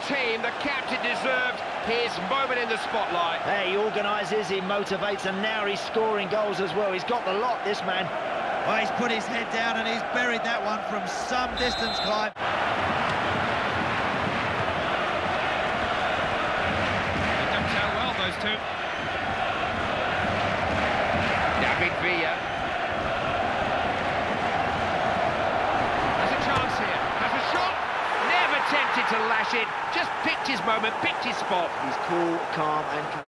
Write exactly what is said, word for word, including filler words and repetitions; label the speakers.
Speaker 1: team, the captain deserved his moment in the spotlight.
Speaker 2: Hey, he organises, he motivates, and now he's scoring goals as well. He's got the lot, this man.
Speaker 3: Well, he's put his head down and he's buried that one from some distance, Clive.
Speaker 1: They don't tell well, those two. David Villa. Has a chance here. Has a shot. Never tempted to lash it. Just picked his moment, picked his spot.
Speaker 2: He's cool, calm, and